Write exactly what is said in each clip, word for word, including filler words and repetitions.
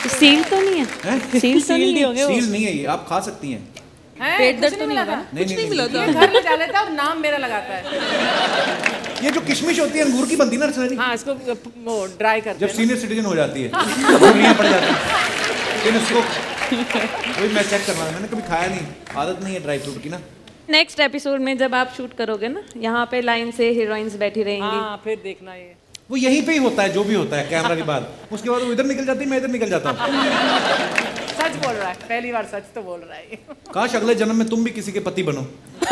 Seal तो नहीं है? सील तो नहीं होंगे? सील नहीं है ये, आप खा सकती हैं। पेट दर्द तो नहीं होगा? नहीं नहीं मिला था। घर में डाले था और नाम मेरा लगाता है। ये जो किशमिश होती है अंगूर की बनती है ना, हाँ इसको वो ड्राई करते हैं जब सीनियर सिटीजन हो जाती है गोलियां पड़ जाती हैं, लेकिन उसको वही मैं चेक कर रहा हूं, मैंने कभी खाया नहीं, आदत नहीं है ड्राई फ्रूट की ना। नेक्स्ट एपिसोड में जब आप शूट करोगे ना, यहाँ पे लाइन से हीरोइंस बैठी रहेंगी। हाँ फिर देखना ये वो यहीं पे ही होता है जो भी होता है कैमरा के बाद, उसके बाद वो इधर निकल जाती है, मैं इधर निकल जाता हूँ। सच बोल रहा है, पहली बार सच तो बोल रहा है। काश अगले जन्म में तुम भी किसी के पति बनो।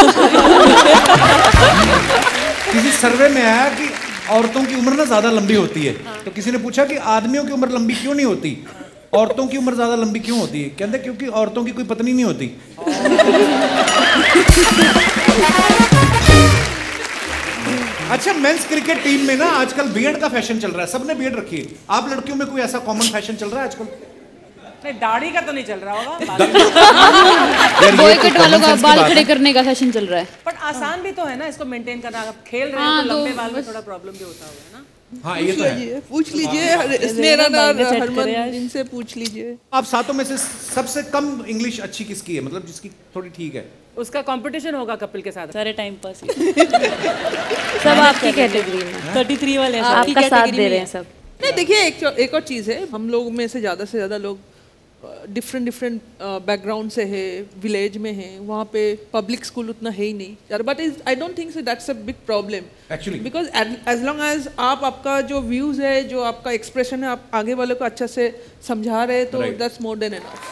किसी सर्वे में आया कि औरतों की उम्र ना ज्यादा लंबी होती है, तो किसी ने पूछा कि आदमियों की उम्र लंबी क्यों नहीं होती, औरतों की उम्र ज्यादा लंबी क्यों होती है? कहते क्योंकि औरतों की कोई पत्नी नहीं होती। अच्छा, मेंस क्रिकेट टीम में ना आजकल बियर्ड का फैशन चल रहा है, सबने बियर्ड रखी है। आप लड़कियों में कोई ऐसा कॉमन फैशन चल रहा है आजकल? नहीं, दाढ़ी का तो नहीं चल रहा होगा। बॉय कट वालों का बाल खड़े करने का फैशन चल रहा है। बट आसान भी तो है ना इसको मेंटेन करना, आप खेल रहे हो तो लंबे बाल में थोड़ा प्रॉब्लम भी होता होगा ना। हाँ ये तो है। पूछ लीजिए स्नेहा और हरमन, इनसे पूछ लीजिए। आप सातों में से सबसे कम इंग्लिश अच्छी किसकी है, मतलब जिसकी थोड़ी ठीक है? उसका कंपटीशन होगा कपिल के साथ। सारे टाइम पास सब आपकी कैटेगरी में, थर्टी थ्री वाले आपका साथ दे रहे हैं सब। नहीं देखिए, एक एक और चीज़ है, हम लोग में से ज़्यादा से ज़्यादा लोग डिफरेंट डिफरेंट बैकग्राउंड से है, विलेज में है, वहाँ पे पब्लिक स्कूल उतना है ही नहीं। But is I don't think so that's a big problem actually, because as long as आप आपका जो व्यूज़ है, जो आपका एक्सप्रेशन है, आप आगे वालों को अच्छा से समझा रहे हैं, तो दैट्स मोर देन एनफ।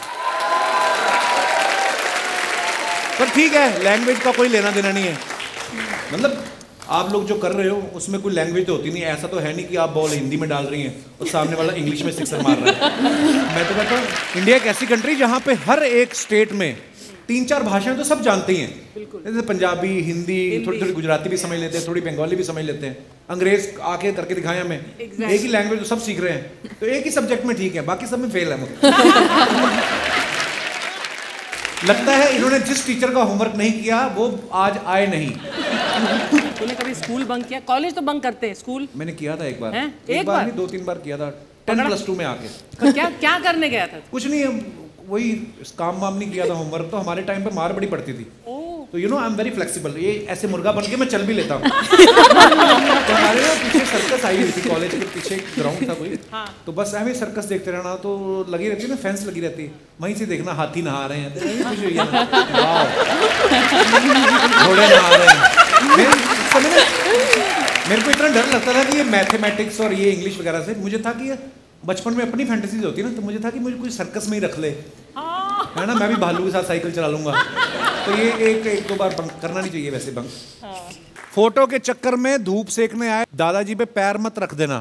पर ठीक है, लैंग्वेज का कोई लेना देना नहीं है, मतलब आप लोग जो कर रहे हो उसमें कोई लैंग्वेज तो होती नहीं। ऐसा तो है नहीं कि आप बॉल हिंदी में डाल रही हैं और सामने वाला इंग्लिश में सिक्सर मार रहा है। मैं तो कहता हूँ इंडिया एक ऐसी कंट्री जहाँ पे हर एक स्टेट में तीन चार भाषाएं तो सब जानते ही हैं। जैसे पंजाबी, हिंदी, थोड़ी थोड़ी गुजराती भी समझ लेते हैं, थोड़ी बंगाली भी समझ लेते हैं, अंग्रेज आके करके दिखाया हमें। exactly. एक ही लैंग्वेज तो सब सीख रहे हैं, तो एक ही सब्जेक्ट में ठीक है, बाकी सब में फेल है। लगता है इन्होंने जिस टीचर का होमवर्क नहीं किया वो आज आए नहीं। तूने कभी स्कूल बंक किया? कॉलेज तो बंक करते हैं, स्कूल मैंने किया था एक बार। है? एक, एक बार, बार? नहीं, दो तीन बार किया था, टेन प्लस टू में आके। तो क्या क्या करने गया था? कुछ नहीं, वही काम वाम नहीं किया था, होमवर्क। तो हमारे टाइम पे मार बड़ी पड़ती थी, तो you know I am very flexible. ये ऐसे मुर्गा बन के मैं चल भी लेता हूँ। तो हमारे ना पीछे सर्कस आई हुई थी, कॉलेज के पीछे ग्राउंड था कोई। हाँ। तो बस ऐसे सर्कस देखते रहना, तो लगी रहती है ना, फेंस लगी रहती है, वहीं से देखना हाथी नहा रहे हैं, खुश हुई है, घोड़े नहा रहे हैं। मेरे, मेरे को इतना डर लगता था कि ये मैथमेटिक्स और ये इंग्लिश वगैरह से, मुझे था कि बचपन में अपनी फैंटेसीज होती है ना, तो मुझे था कि मुझे कोई सर्कस में ही रख ले, है ना, मैं भी भालू के साथ साइकिल चला लूंगा। तो ये एक एक दो बार बंक करना नहीं चाहिए वैसे बंक। फोटो के चक्कर में धूप सेकने आए दादाजी पे पैर मत रख देना।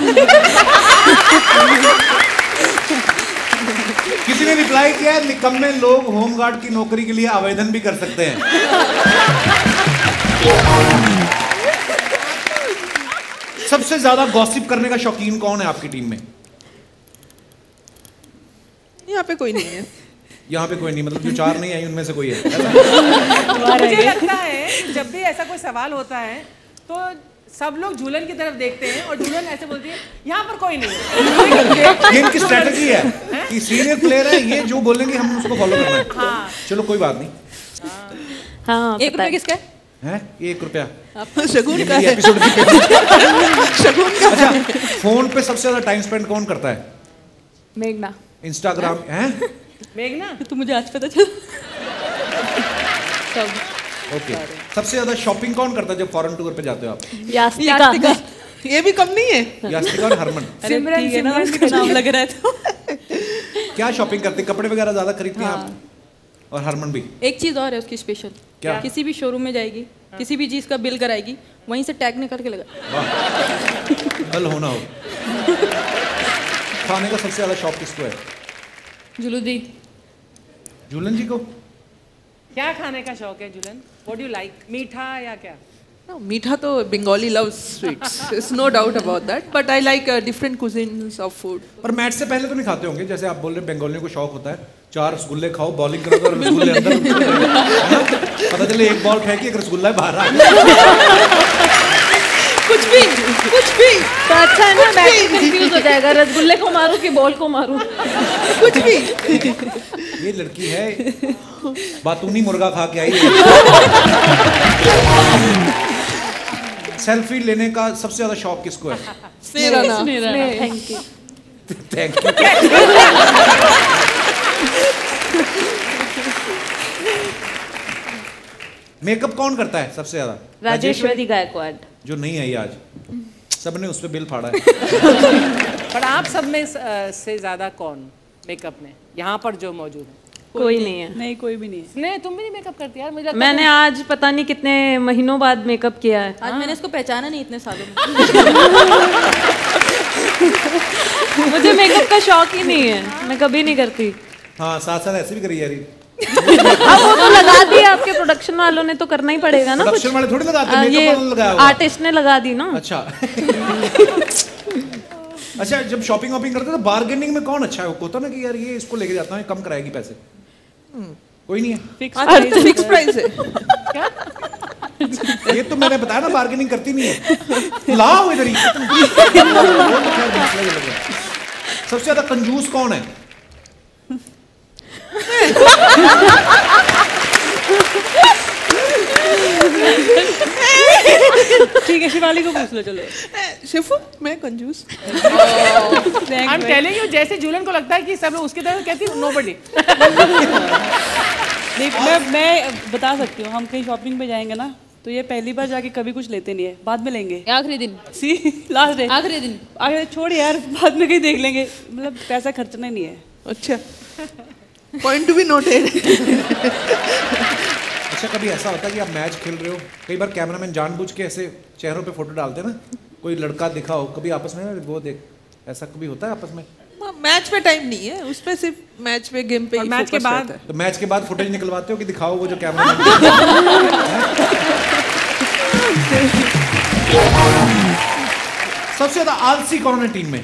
किसी ने रिप्लाई किया है, निकम्मे लोग होमगार्ड की नौकरी के लिए आवेदन भी कर सकते हैं। सबसे ज्यादा गॉसिप करने का शौकीन कौन है आपकी टीम में? यहाँ पे कोई नहीं है। यहाँ पे कोई नहीं, मतलब जो चार नहीं आई उनमें से कोई है? मुझे लगता है जब भी ऐसा कोई सवाल होता है तो सब लोग झूलन की तरफ देखते हैं और झूलन ऐसे बोलती है यहाँ पर कोई नहीं है। ये इनकी स्ट्रेटजी है कि सीनियर प्लेयर है, ये जो बोलेंगे हम उसको फॉलो करना है। हाँ। चलो कोई बात नहीं। हाँ, एक रुपया किसका है? हैं? एक रुपया शगुन का है। शगुन का। अच्छा, फोन पे सबसे ज्यादा टाइम स्पेंड कौन करता है? मेघना। इंस्टाग्राम है? मेघना, तो मुझे आज पता चला। ओके। सबसे ज्यादा शॉपिंग कौन करता है जब फॉरेन टूर पे जाते हो आप? यास्तिका। ये भी कम नहीं है। यास्तिका और हरमन। सिमरन, सिमरन का नाम लग रहा है तो। क्या शॉपिंग करते? कपड़े वगैरह ज्यादा खरीदती हैं आप? और हरमन भी? एक चीज और है उसकी स्पेशल। क्या? किसी भी शोरूम में जाएगी, किसी भी चीज का बिल कराएगी, वहीं से टैग निकाल के लगा। कल होना हो। खाने का सबसे ज्यादा शौक किसको है? जुलू दी। झूलन जी को? क्या खाने का शौक है Jhulan? What do you like? मीठा या क्या? No, मीठा तो Bengali loves sweets. There's no doubt about that. But I like uh, different cuisines of food. पर मैच से पहले तो नहीं खाते होंगे, जैसे आप बोल रहे हैं बंगालियों को शौक होता है, चार रसगुल्ले खाओ, बॉलिंग करो तो रसगुल्ले अंदर, पता चले एक बॉल फेंकी एक रसगुल्ला बाहर आ गया। कुछ भी कुछ भी तो अच्छा है ना, बैटरी कंफ्यूज हो जाएगा, रसगुल्ले को मारूं कि बॉल को मारूं। कुछ भी। ये लड़की है बातूनी मुर्गा खा के आई है। सेल्फी लेने का सबसे ज्यादा शौक किसको है? मेरा ना। Thank you. Thank you. Makeup कौन करता है सबसे ज्यादा? राजेश्वरी गायकवाड़। जो नहीं आई आज, सबने उस पे बिल फाड़ा है। पर आप सब में स- से ज्यादा कौन मेकअप में यहाँ पर जो मौजूद है? कोई नहीं है। नहीं कोई भी नहीं है। नहीं, तुम भी नहीं मेकअप करती यार, मुझे लगता है मैंने आज पता नहीं कितने महीनों बाद मेकअप किया है। आज मैंने इसको पहचाना नहीं इतने सालों में। मुझे मेकअप का शौक ही नहीं है, मैं कभी नहीं करती। हाँ, साथ साथ ऐसे भी करी यारी। अब वो तो लगा दिया, आपके प्रोडक्शन वालों ने तो करना ही पड़ेगा ना कुछ। प्रोडक्शन वाले थोड़ी लगाते, आ, मेकअप ये वाला लगाया हुआ। आर्टिस्ट ने लगा दी ना। अच्छा। अच्छा, जब शॉपिंग वॉपिंग करते तो बार्गेनिंग में कौन अच्छा है? होता ना कि यार ये इसको लेके जाता हूँ, कम कराएगी पैसे। कोई नहीं है। फिक्स फिक्स प्राइस है। ये तो मैंने बताया ना, बार्गेनिंग करती नहीं है। लाओ इधर ही। सबसे ज्यादा कंजूस कौन है? ठीक है, शिवाली को पूछ लो चलो। शिफू, मैं कंजूस। आई एम टेलिंग यू, जैसे जूलन को लगता है कि सब लोग उसकी तरह कहती हूँ, नोबडी। नहीं, मैं मैं बता सकती हूँ, हम कहीं शॉपिंग पे जाएंगे ना तो ये पहली बार जाके कभी कुछ लेते नहीं है, बाद में लेंगे। आखिरी दिन सी लास्ट डे, आखिरी दिन आखिरी छोड़ यार, बाद में कहीं देख लेंगे, मतलब पैसा खर्चना नहीं है। अच्छा, पॉइंट टू बी नोटेड। अच्छा, कभी ऐसा होता है कि आप मैच खेल रहे हो, कई बार कैमरामैन जानबूझ के ऐसे चेहरों पे फोटो डालते हैं ना, कोई लड़का दिखा हो कभी आपस में, वो देख, ऐसा कभी होता है आपस में? मैच पे टाइम नहीं है, उस पे सिर्फ मैच पे, गेम पे ही मैच के focus बाद रहता है। तो मैच के बाद फुटेज निकलवाते हो कि दिखाओ वो जो कैमरामैन? सबसे ज्यादा आलसी कौन है टीम में?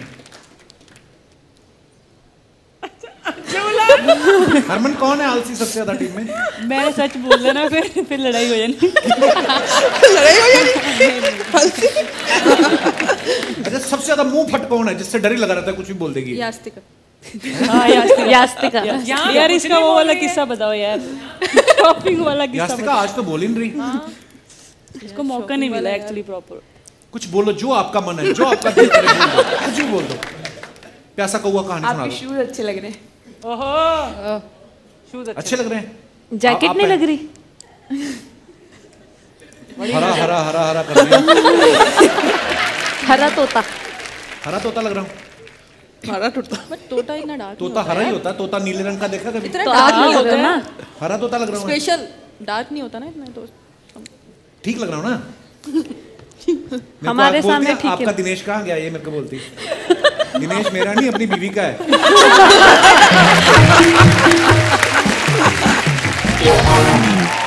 हरमन, कौन है आलसी सबसे ज्यादा टीम में? मैंने सच बोल देना, फिर फिर लड़ाई हो जानी। लड़ाई हो जाएगी। अच्छा, सबसे ज्यादा मुंह फट कौन है जिससे डर ही लगा रहता है कुछ भी बोल देगी? यास्तिका। हाँ यास्तिका। यास्तिका। यहाँ यार कुछ इसका नहीं वो बोल वाला रही है। किस्सा बताओ यार, शॉपिंग वाला किस्सा यास्तिका आज तो बोल ही नहीं रही। बताओ। इसको मौका नहीं मिला एक्चुअली प्रॉपर। कुछ बोलो जो आपका मन है, जो आपका दिल करे बोल दो, कुछ भी बोल दो। प्यासा कौवा कहानी सुना दो। शूज अच्छे लग रहे हैं। ओहो, शूज अच्छे लग रहे हैं। जैकेट आप नहीं पहन- लग रही? हरा हरा हरा हरा कर रही है। हरा तोता। हरा तोता लग रहा हूँ। हरा टूटा। बट तोता इतना डार्क तोता हरा ही होता है, तोता नीले रंग का देखा कभी? इतना तो डार्क आप नहीं लग होता रहे हो ना, ना। हरा तोता लग रहा हूँ मैं? स्पेशल डार्क नहीं होता ना इतना तो। ठीक लग रहा हूँ ना? मेरे को हमारे आप बोलती सामने हैं, ठीक है। आपका दिनेश कहाँ गया? ये मेरे को बोलती। दिनेश मेरा नहीं, अपनी बीवी का है।